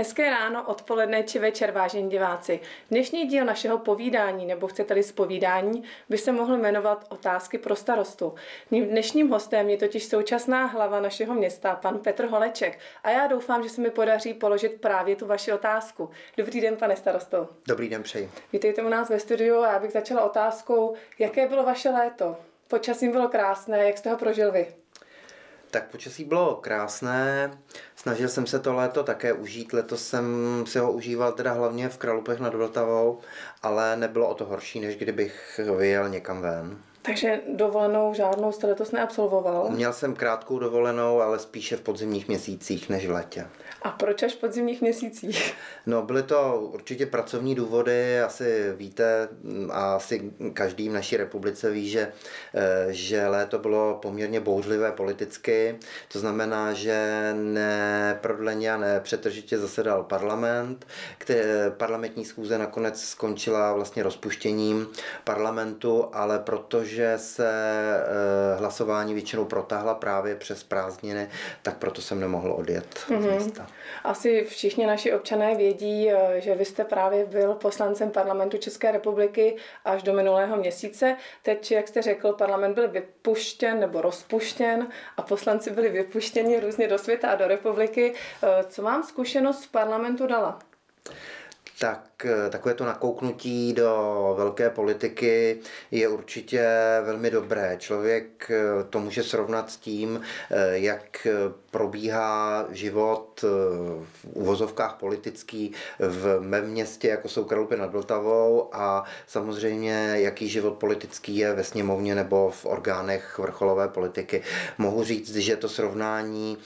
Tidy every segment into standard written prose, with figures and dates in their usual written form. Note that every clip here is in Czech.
Hezké ráno, odpoledne či večer, vážení diváci. Dnešní díl našeho povídání, nebo chcete-li zpovídání, by se mohl jmenovat Otázky pro starostu. Mým dnešním hostem je totiž současná hlava našeho města, pan Petr Holeček. A já doufám, že se mi podaří položit právě tu vaši otázku. Dobrý den, pane starosto. Dobrý den, přeji. Vítejte u nás ve studiu a já bych začala otázkou, jaké bylo vaše léto? Počasí bylo krásné, jak jste ho prožil vy? Tak počasí bylo krásné, snažil jsem se to léto také užít, letos jsem si ho užíval teda hlavně v Kralupech nad Vltavou, ale nebylo o to horší, než kdybych vyjel někam ven. Takže dovolenou žádnou jste letos neabsolvoval? Měl jsem krátkou dovolenou, ale spíše v podzimních měsících než v létě. A proč až v podzimních měsících? No, byly to určitě pracovní důvody, asi víte a asi každý v naší republice ví, že léto bylo poměrně bouřlivé politicky, to znamená, že neprodleně a nepřetržitě zasedal parlament, parlamentní schůze nakonec skončila vlastně rozpuštěním parlamentu, ale protože se hlasování většinou protáhla právě přes prázdniny, tak proto jsem nemohl odjet z místa. Asi všichni naši občané vědí, že vy jste právě byl poslancem parlamentu České republiky až do minulého měsíce. Teď, jak jste řekl, parlament byl vypuštěn nebo rozpuštěn a poslanci byli vypuštěni různě do světa a do republiky. Co vám zkušenost v parlamentu dala? Tak takové to nakouknutí do velké politiky je určitě velmi dobré. Člověk to může srovnat s tím, jak probíhá život v uvozovkách politický v mém městě, jako jsou Kralupy nad Vltavou, a samozřejmě jaký život politický je ve sněmovně nebo v orgánech vrcholové politiky. Mohu říct, že to srovnání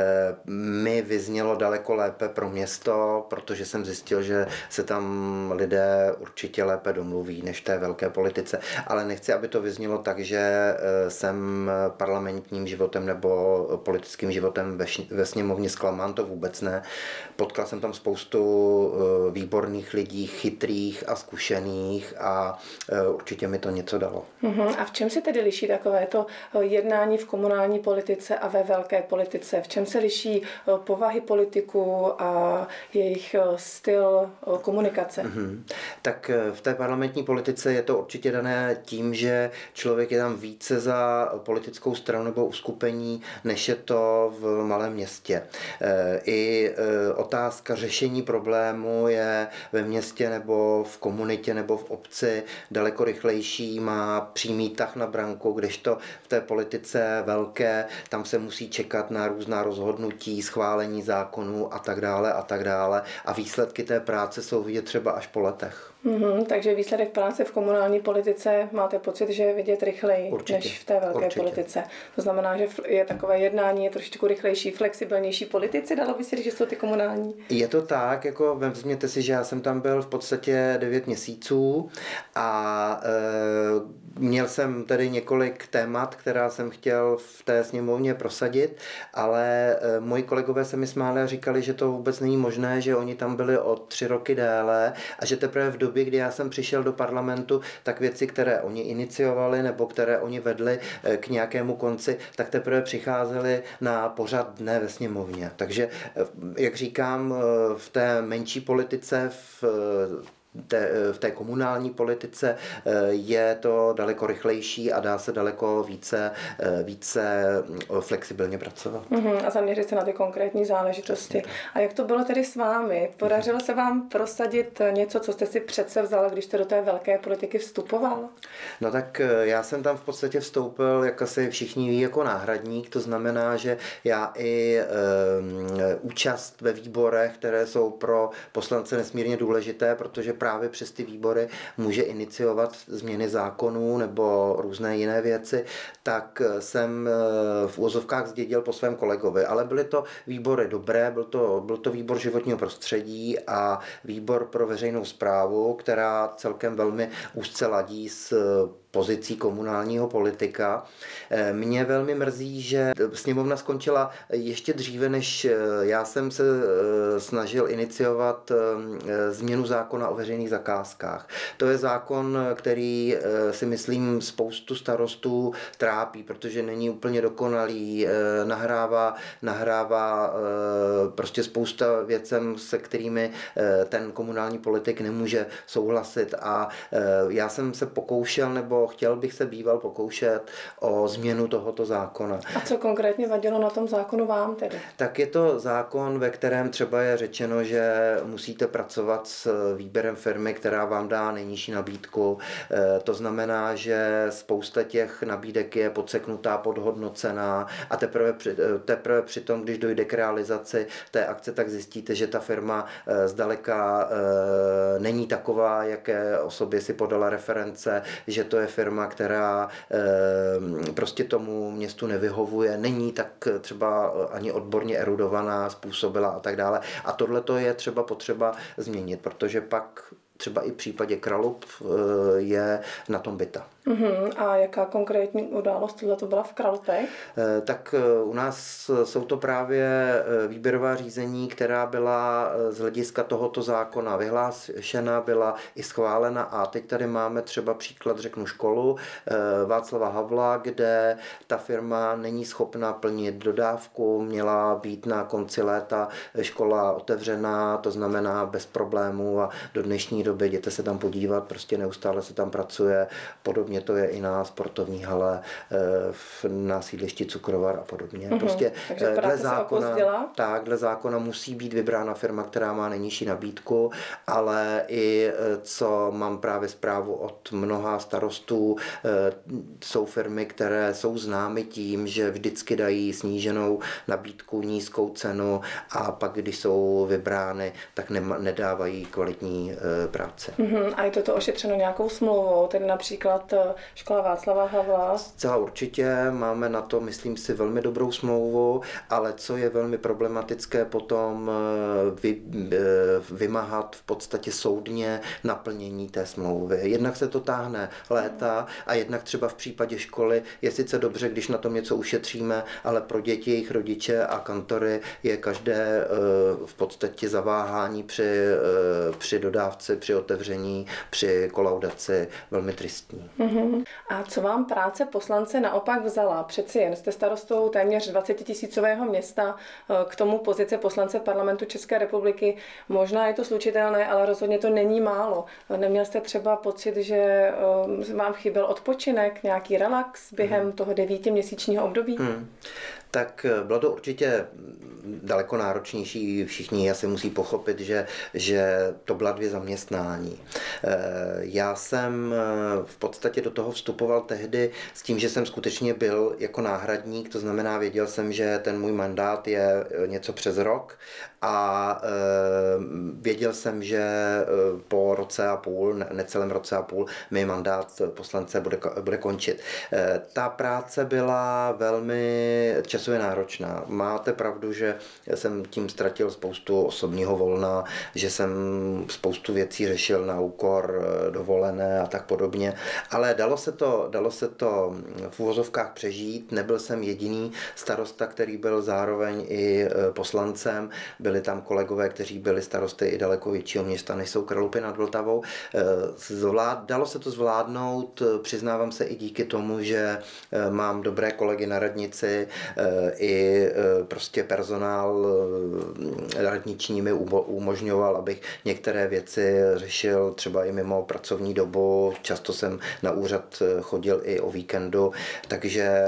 mi vyznělo daleko lépe pro město, protože jsem zjistil, že se tam lidé určitě lépe domluví než v té velké politice. Ale nechci, aby to vyznělo tak, že jsem parlamentním životem nebo politickým životem ve sněmovně zklamán, to vůbec ne. Potkal jsem tam spoustu výborných lidí, chytrých a zkušených a určitě mi to něco dalo. A v čem se tedy liší takovéto jednání v komunální politice a ve velké politice? V čem se liší povahy politiků a jejich styl komunikace? Tak v té parlamentní politice je to určitě dané tím, že člověk je tam více za politickou stranu nebo uskupení, než je to v malém městě. I otázka řešení problému je ve městě nebo v komunitě nebo v obci daleko rychlejší, má přímý tah na branku, kdežto v té politice velké, tam se musí čekat na různá rozhodnutí, schválení zákonů a tak dále a výsledky té práce jsou vidět třeba až po letech. Takže výsledek práce v komunální politice máte pocit, že je vidět rychleji než v té velké politice. To znamená, že je takové jednání, je trošičku rychlejší, flexibilnější politici, dalo by se říct, že jsou ty komunální? Je to tak, jako vezměte si, že já jsem tam byl v podstatě 9 měsíců a měl jsem tady několik témat, která jsem chtěl v té sněmovně prosadit, ale moji kolegové se mi smáli a říkali, že to vůbec není možné, že oni tam byli o 3 roky déle a že teprve v době, kdy já jsem přišel do parlamentu, tak věci, které oni iniciovali nebo které oni vedli k nějakému konci, tak teprve přicházely na pořad dne ve sněmovně. Takže, jak říkám, v té menší politice, v té komunální politice je to daleko rychlejší a dá se daleko více flexibilně pracovat. A zaměřit se na ty konkrétní záležitosti. A jak to bylo tedy s vámi? Podařilo se vám prosadit něco, co jste si předsevzal, když jste do té velké politiky vstupoval? No tak já jsem tam v podstatě vstoupil, jak asi všichni ví, jako náhradník. To znamená, že já i účast ve výborech, které jsou pro poslance nesmírně důležité, protože právě přes ty výbory může iniciovat změny zákonů nebo různé jiné věci, tak jsem v uvozovkách zdědil po svém kolegovi. Ale byly to výbory dobré, byl to výbor životního prostředí a výbor pro veřejnou správu, která celkem velmi úzce ladí s pozicí komunálního politika. Mě velmi mrzí, že sněmovna skončila ještě dříve, než já jsem se snažil iniciovat změnu zákona o veřejné veřejných zakázkách. To je zákon, který si myslím spoustu starostů trápí, protože není úplně dokonalý, nahrává prostě spousta věcem, se kterými ten komunální politik nemůže souhlasit, a já jsem se pokoušel, nebo chtěl bych se býval pokoušet o změnu tohoto zákona. A co konkrétně vadilo na tom zákonu vám tedy? Tak je to zákon, ve kterém třeba je řečeno, že musíte pracovat s výběrem firmy, která vám dá nejnižší nabídku. To znamená, že spousta těch nabídek je podseknutá, podhodnocená, a teprve přitom, když dojde k realizaci té akce, tak zjistíte, že ta firma zdaleka není taková, jaké osobě si podala reference, že to je firma, která prostě tomu městu nevyhovuje, není tak třeba ani odborně erudovaná, způsobila a tak dále. A tohle to je třeba potřeba změnit, protože pak třeba i v případě Kralup je na tom bita. A jaká konkrétní událost tohle byla v Kralupech? Tak u nás jsou to právě výběrová řízení, která byla z hlediska tohoto zákona vyhlášena, byla i schválena, a teď tady máme třeba příklad, řeknu školu Václava Havla, kde ta firma není schopna plnit dodávku, měla být na konci léta škola otevřená, to znamená bez problémů, a do dnešní doby jděte se tam podívat, prostě neustále se tam pracuje. Podobně to je i na sportovní hale, na sídlišti Cukrovar a podobně. Prostě dle zákona musí být vybrána firma, která má nejnižší nabídku, ale i co mám právě zprávu od mnoha starostů, jsou firmy, které jsou známy tím, že vždycky dají sníženou nabídku, nízkou cenu, a pak, když jsou vybrány, tak nedávají kvalitní práce. A je toto ošetřeno nějakou smlouvou, tedy například škola Václava Havla? Zcela určitě, máme na to, myslím si, velmi dobrou smlouvu, ale co je velmi problematické potom vymáhat v podstatě soudně naplnění té smlouvy. Jednak se to táhne léta, a jednak třeba v případě školy je sice dobře, když na tom něco ušetříme, ale pro děti, jejich rodiče a kantory je každé v podstatě zaváhání při dodávce, při otevření, při kolaudaci velmi tristní. A co vám práce poslance naopak vzala? Přeci jen jste starostou téměř 20 000 města, k tomu pozice poslance parlamentu České republiky. Možná je to slučitelné, ale rozhodně to není málo. Neměl jste třeba pocit, že vám chyběl odpočinek, nějaký relax během toho 9měsíčního období? Tak bylo to určitě daleko náročnější. Všichni asi musí pochopit, že to byla 2 zaměstnání. Já jsem v podstatě do toho vstupoval tehdy s tím, že jsem skutečně byl jako náhradník, to znamená, věděl jsem, že ten můj mandát je něco přes rok, a věděl jsem, že po roce a půl, necelém roce a půl, mi mandát poslance bude končit. Ta práce byla velmi časově náročná. Máte pravdu, že jsem tím ztratil spoustu osobního volna, že jsem spoustu věcí řešil na úkor dovolené a tak podobně, ale dalo se to v uvozovkách přežít. Nebyl jsem jediný starosta, který byl zároveň i poslancem. Byli tam kolegové, kteří byli starosty i daleko většího města, než jsou Kralupy nad Vltavou. Dalo se to zvládnout, přiznávám se, i díky tomu, že mám dobré kolegy na radnici, i prostě personál radniční mi umožňoval, abych některé věci řešil třeba i mimo pracovní dobu. Často jsem na úřad chodil i o víkendu, takže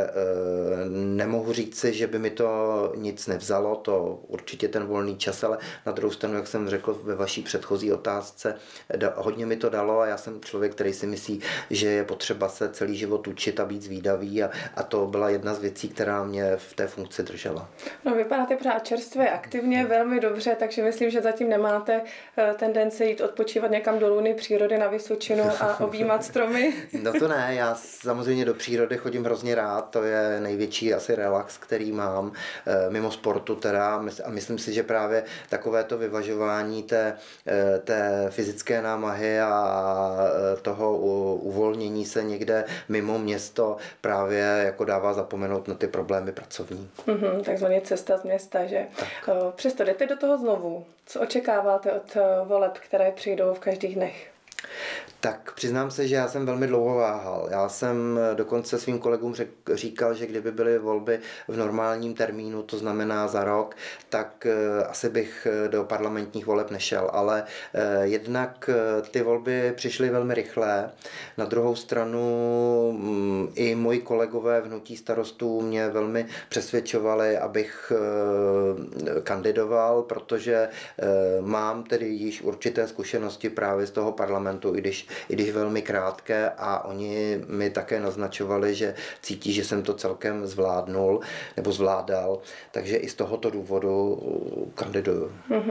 nemohu říci, že by mi to nic nevzalo, to určitě ten volný čas, ale na druhou stranu, jak jsem řekl ve vaší předchozí otázce, hodně mi to dalo, a já jsem člověk, který si myslí, že je potřeba se celý život učit a být zvídavý, a to byla jedna z věcí, která mě v té funkci držela. No, vypadáte pořád čerstvě, aktivně, velmi dobře, takže myslím, že zatím nemáte tendence jít odpočívat někam do Luny přírody na Vysočinu a objímat stromy. No to ne, já samozřejmě do přírody chodím hrozně rád, to je největší asi relax, který mám mimo sportu teda, a myslím si, že právě takovéto vyvažování té fyzické námahy a toho uvolnění se někde mimo město právě jako dává zapomenout na ty problémy pracovní. pracovní. Takzvaně cesta z města, že? Tak. Přesto jdete do toho znovu. Co očekáváte od voleb, které přijdou v každých dnech? Tak přiznám se, že já jsem velmi dlouho váhal. Já jsem dokonce svým kolegům říkal, že kdyby byly volby v normálním termínu, to znamená za rok, tak asi bych do parlamentních voleb nešel. Ale jednak ty volby přišly velmi rychle. Na druhou stranu i moji kolegové v hnutí Starostů mě velmi přesvědčovali, abych kandidoval, protože mám tedy již určité zkušenosti právě z toho parlamentu, i když velmi krátké, a oni mi také naznačovali, že cítí, že jsem to celkem zvládnul nebo zvládal, takže i z tohoto důvodu kandiduju.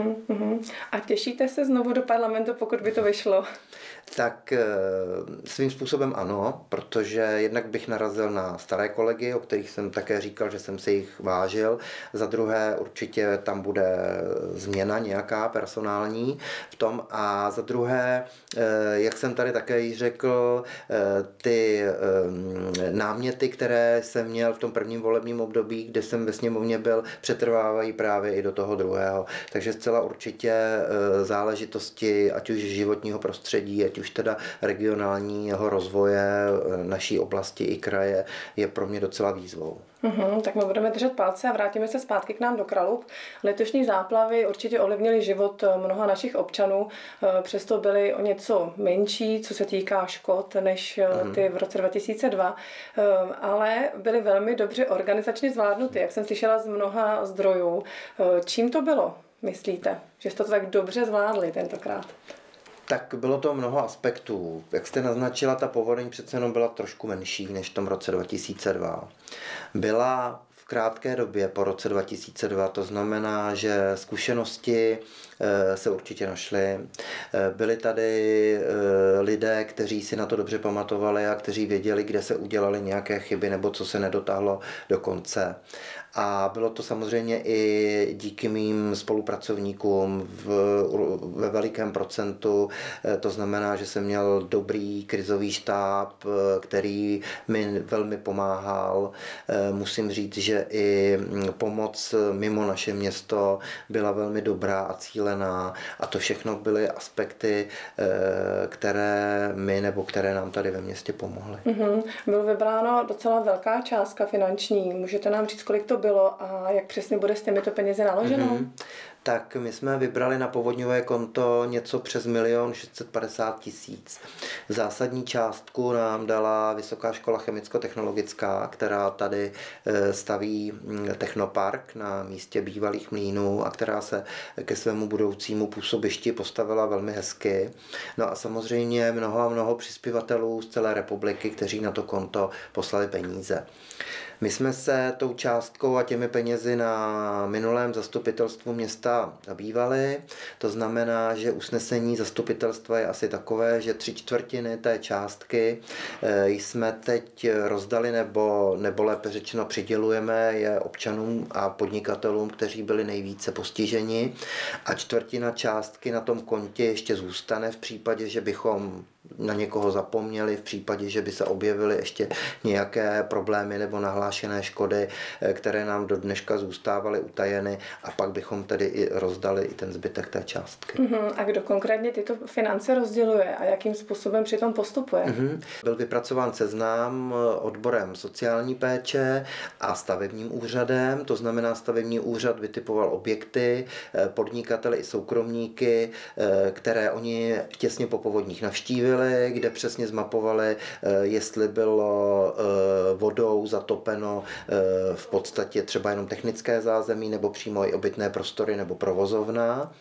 A těšíte se znovu do parlamentu, pokud by to vyšlo? Tak svým způsobem ano, protože jednak bych narazil na staré kolegy, o kterých jsem také říkal, že jsem si jich vážil. Za druhé určitě tam bude změna nějaká personální v tom, a za druhé, jak jsem tady také již řekl, ty náměty, které jsem měl v tom prvním volebním období, kde jsem ve sněmovně byl, přetrvávají právě i do toho druhého. Takže zcela určitě záležitosti, ať už životního prostředí, ať už teda regionálního rozvoje naší oblasti i kraje, je pro mě docela výzvou. Tak my budeme držet palce a vrátíme se zpátky k nám do Kralup. Letošní záplavy určitě ovlivnily život mnoha našich občanů, přesto byly o něco menší, co se týká škod, než ty v roce 2002, ale byly velmi dobře organizačně zvládnuty, jak jsem slyšela z mnoha zdrojů. Čím to bylo, myslíte, že jste to tak dobře zvládli tentokrát? Tak bylo to mnoho aspektů. Jak jste naznačila, ta povodeň přece jenom byla trošku menší než v tom roce 2002. Byla v krátké době po roce 2002, to znamená, že zkušenosti se určitě našly. Byli tady lidé, kteří si na to dobře pamatovali a kteří věděli, kde se udělaly nějaké chyby nebo co se nedotáhlo do konce. A bylo to samozřejmě i díky mým spolupracovníkům ve velikém procentu. To znamená, že jsem měl dobrý krizový štáb, který mi velmi pomáhal. Musím říct, že i pomoc mimo naše město byla velmi dobrá a cílená. A to všechno byly aspekty, které mi nebo které nám tady ve městě pomohly. Bylo vybráno docela velká částka finanční. Můžete nám říct, kolik to bylo a jak přesně bude s těmito penězi naloženo? Tak my jsme vybrali na povodňové konto něco přes 1 650 000. Zásadní částku nám dala Vysoká škola chemicko-technologická, která tady staví technopark na místě bývalých mlýnů a která se ke svému budoucímu působišti postavila velmi hezky. No a samozřejmě mnoho přispěvatelů z celé republiky, kteří na to konto poslali peníze. My jsme se tou částkou a těmi penězi na minulém zastupitelstvu města zabývali. To znamená, že usnesení zastupitelstva je asi takové, že 3/4 té částky jsme teď rozdali nebo lépe řečeno přidělujeme je občanům a podnikatelům, kteří byli nejvíce postiženi, a 1/4 částky na tom kontě ještě zůstane v případě, že bychom na někoho zapomněli, v případě, že by se objevily ještě nějaké problémy nebo nahlášené škody, které nám do dneška zůstávaly utajeny, a pak bychom tedy i rozdali i ten zbytek té částky. A kdo konkrétně tyto finance rozděluje a jakým způsobem přitom postupuje? Byl vypracován seznam odborem sociální péče a stavebním úřadem, to znamená, stavební úřad vytipoval objekty, podnikatele i soukromníky, které oni těsně po povodních navštívili, kde přesně zmapovali, jestli bylo vodou zatopeno v podstatě třeba jenom technické zázemí nebo přímo i obytné prostory nebo provozovna.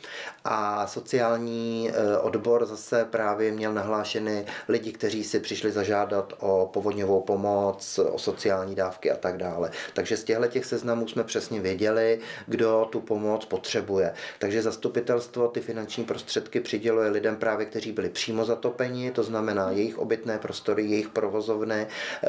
A sociální odbor zase právě měl nahlášeny lidi, kteří si přišli zažádat o povodňovou pomoc, o sociální dávky a tak dále. Takže z těchto seznamů jsme přesně věděli, kdo tu pomoc potřebuje. Takže zastupitelstvo ty finanční prostředky přiděluje lidem právě, kteří byli přímo zatopeni, účelní, to znamená jejich obytné prostory, jejich provozovny,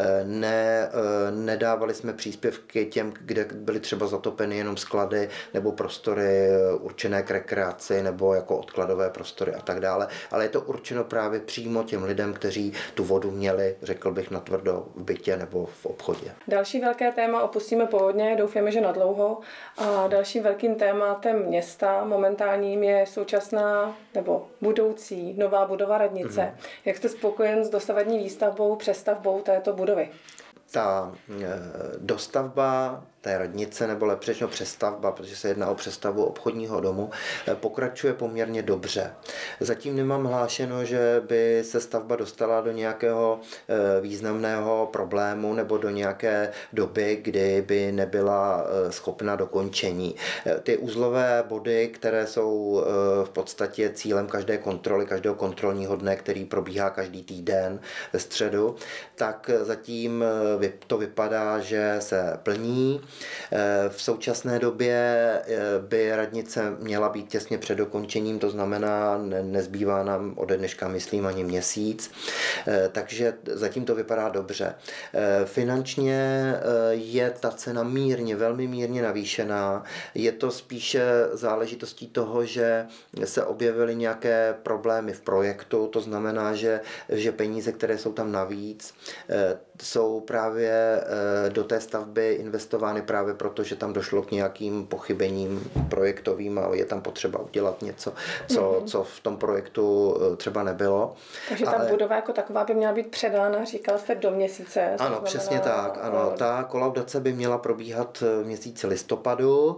nedávali jsme příspěvky těm, kde byly třeba zatopeny jenom sklady nebo prostory určené k rekreaci nebo jako odkladové prostory a tak dále, ale je to určeno právě přímo těm lidem, kteří tu vodu měli, řekl bych, natvrdo v bytě nebo v obchodě. Další velké téma, opustíme povodně, doufáme, že nadlouho. A dalším velkým tématem města momentálním je současná nebo budoucí nová budova radnice. Jak jste spokojen s dosavadní výstavbou, přestavbou této budovy? Ta dostavba té radnice, nebo lepší řečeno přestavba, protože se jedná o přestavbu obchodního domu, pokračuje poměrně dobře. Zatím nemám hlášeno, že by se stavba dostala do nějakého významného problému nebo do nějaké doby, kdy by nebyla schopna dokončení. Ty uzlové body, které jsou v podstatě cílem každé kontroly, každého kontrolního dne, který probíhá každý týden ve středu, tak zatím to vypadá, že se plní. V současné době by radnice měla být těsně před dokončením, to znamená, nezbývá nám ode dneška, myslím, ani měsíc, takže zatím to vypadá dobře. Finančně je ta cena mírně, velmi mírně navýšená. Je to spíše záležitostí toho, že se objevily nějaké problémy v projektu, to znamená, že peníze, které jsou tam navíc, jsou právě do té stavby investovány právě proto, že tam došlo k nějakým pochybením projektovým a je tam potřeba udělat něco, co v tom projektu třeba nebylo. Takže ta budova jako taková by měla být předána, říkal jste, do měsíce. Ano, znamená, přesně tak. Ano, ta kolaudace by měla probíhat v měsíci listopadu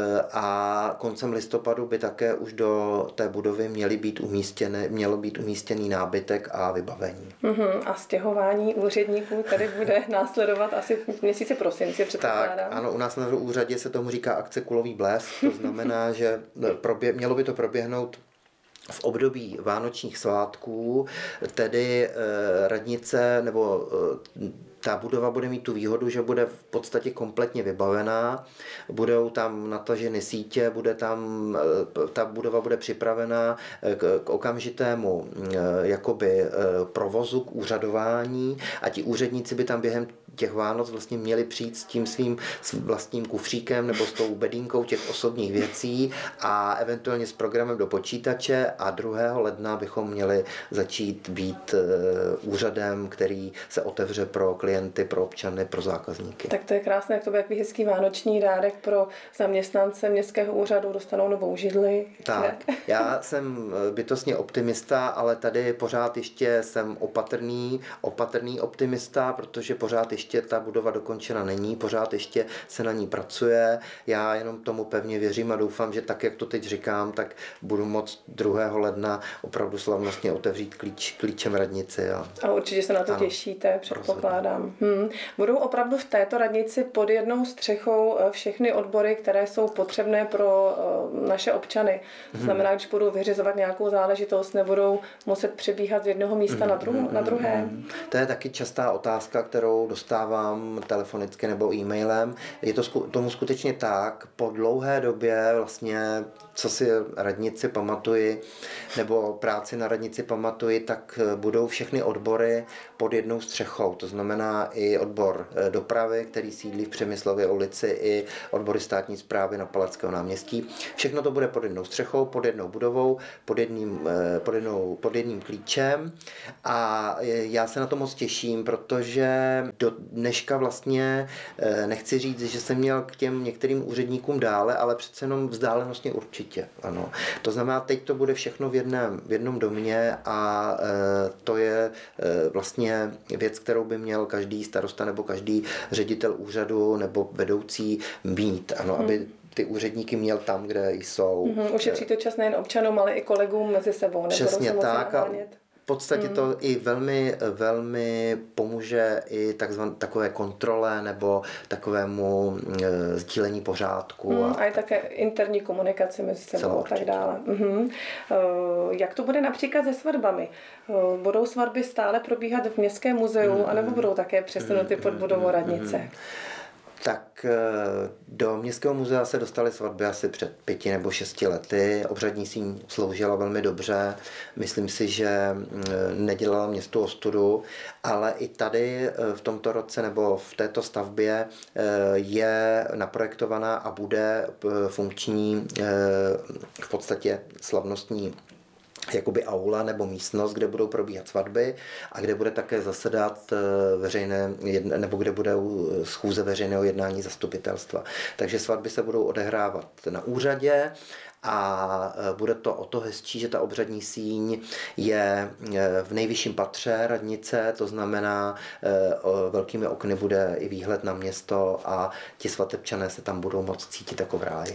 a koncem listopadu by také už do té budovy mělo být umístěný nábytek a vybavení. A stěhování úředníků tady bude následovat asi v měsíci prosinci, předpokládám. Tak, ano, u nás na úřadě se tomu říká akce Kulový blesk, to znamená, že mělo by to proběhnout v období vánočních svátků, tedy radnice nebo ta budova bude mít tu výhodu, že bude v podstatě kompletně vybavená, budou tam nataženy sítě, ta budova bude připravená k okamžitému jakoby provozu, k úřadování a ti úředníci by tam během těch Vánoc vlastně měli přijít s tím svým vlastním kufříkem nebo s tou bedínkou těch osobních věcí a eventuálně s programem do počítače a 2. ledna bychom měli začít být úřadem, který se otevře pro klienty, pro občany, pro zákazníky. Tak to je krásné, jak to bude jaký hezký vánoční dárek pro zaměstnance městského úřadu, dostanou novou židli. Tak, já jsem bytostně optimista, ale tady pořád ještě jsem opatrný optimista, protože pořád ještě ta budova dokončena není, pořád ještě se na ní pracuje. Já jenom tomu pevně věřím a doufám, že tak, jak to teď říkám, tak budu moct 2. ledna opravdu slavnostně otevřít klíčem radnici. A určitě se na to těšíte, předpokládám. Budou opravdu v této radnici pod jednou střechou všechny odbory, které jsou potřebné pro naše občany. To znamená, když budou vyřizovat nějakou záležitost, nebudou muset přebíhat z jednoho místa na druhé. To je taky častá otázka, kterou dostávám telefonicky nebo e-mailem. Je to tomu skutečně tak. Po dlouhé době vlastně, co si radnici pamatuji, nebo práci na radnici pamatuji, tak budou všechny odbory pod jednou střechou. To znamená i odbor dopravy, který sídlí v Přemyslově ulici, i odbory státní správy na Palackého náměstí. Všechno to bude pod jednou střechou, pod jednou budovou, pod jedním klíčem a já se na to moc těším, protože do dneška vlastně nechci říct, že jsem měl k těm některým úředníkům dále, ale přece jenom vzdálenostně určitě. Ano. To znamená, teď to bude všechno v jednom domě a to je vlastně věc, kterou by měl každý starosta nebo každý ředitel úřadu nebo vedoucí mít, ano, aby ty úředníky měl tam, kde jsou. Ušetří to čas nejen občanům, ale i kolegům mezi sebou. Přesně tak. V podstatě to i velmi, velmi pomůže i takové kontrole nebo takovému sdílení pořádku. A i také interní komunikaci mezi sebou a tak dále. Jak to bude například se svatbami? Budou svatby stále probíhat v Městském muzeu, anebo budou také přesunuty pod budovou radnice? Tak do Městského muzea se dostaly svatby asi před 5 nebo 6 lety. Obřadní síň sloužila velmi dobře. Myslím si, že nedělala městu ostudu, ale i tady v tomto roce nebo v této stavbě je naprojektovaná a bude funkční v podstatě slavnostní jakoby aula nebo místnost, kde budou probíhat svatby a kde bude také zasedat nebo kde bude schůze veřejného jednání zastupitelstva. Takže svatby se budou odehrávat na úřadě a bude to o to hezčí, že ta obřadní síň je v nejvyšším patře radnice, to znamená, velkými okny bude i výhled na město a ti svatebčané se tam budou moct cítit jako v ráji.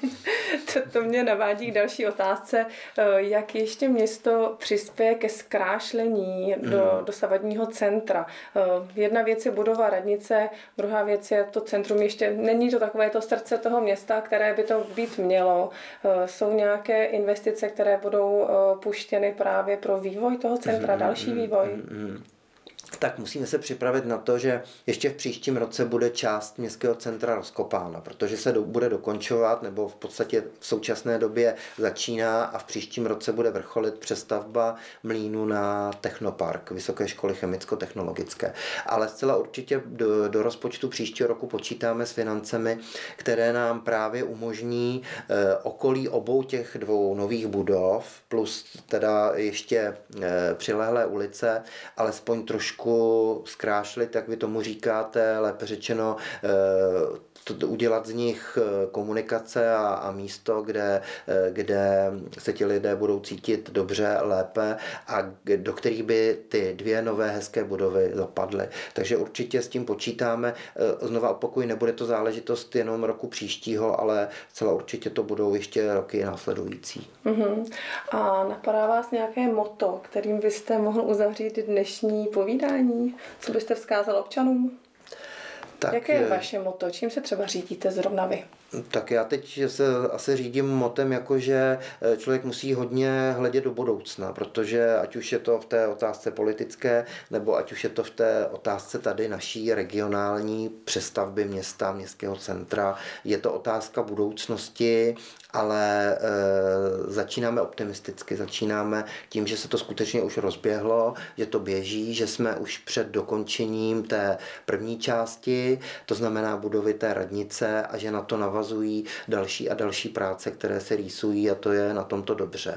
To mě navádí k další otázce, jak ještě město přispěje ke zkrášlení do dosavadního centra. Jedna věc je budova radnice, druhá věc je to centrum, ještě není to takové to srdce toho města, které by to být mělo. Jsou nějaké investice, které budou puštěny právě pro vývoj toho centra, další vývoj? Tak musíme se připravit na to, že ještě v příštím roce bude část městského centra rozkopána, protože se bude dokončovat, nebo v podstatě v současné době začíná a v příštím roce bude vrcholit přestavba mlýnu na technopark Vysoké školy chemicko-technologické. Ale zcela určitě do rozpočtu příštího roku počítáme s financemi, které nám právě umožní okolí obou těch 2 nových budov, plus teda ještě přilehlé ulice, alespoň trošku zkrášlit, jak vy tomu říkáte, lépe řečeno udělat z nich komunikace a místo, kde se ti lidé budou cítit dobře, lépe a do kterých by ty 2 nové hezké budovy zapadly. Takže určitě s tím počítáme. Znova opakuju, nebude to záležitost jenom roku příštího, ale celá určitě to budou ještě roky následující. A napadá vás nějaké motto, kterým byste mohl uzavřít dnešní povídání? Co byste vzkázal občanům? Tak, jaké je vaše motto? Čím se třeba řídíte zrovna vy? Tak já teď se asi řídím motem, jako že člověk musí hodně hledět do budoucna, protože ať už je to v té otázce politické, nebo ať už je to v té otázce tady naší regionální přestavby města, městského centra, je to otázka budoucnosti, ale začínáme optimisticky, začínáme tím, že se to skutečně už rozběhlo, že to běží, že jsme už před dokončením té první části, to znamená budovy té radnice a že na to navazují další a další práce, které se rýsují a to je na tomto dobře.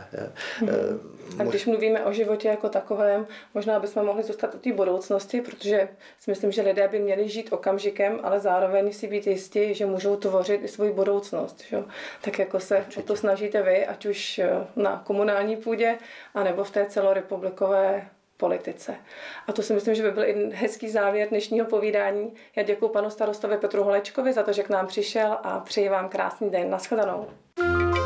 A když mluvíme o životě jako takovém, možná bychom mohli zůstat u té budoucnosti, protože si myslím, že lidé by měli žít okamžikem, ale zároveň si být jistí, že můžou tvořit i svou budoucnost. Že? Tak jako se o to snažíte vy, ať už na komunální půdě, anebo v té celorepublikové politice. A to si myslím, že by byl i hezký závěr dnešního povídání. Já děkuji panu starostovi Petru Holečkovi za to, že k nám přišel a přeji vám krásný den. Nashledanou.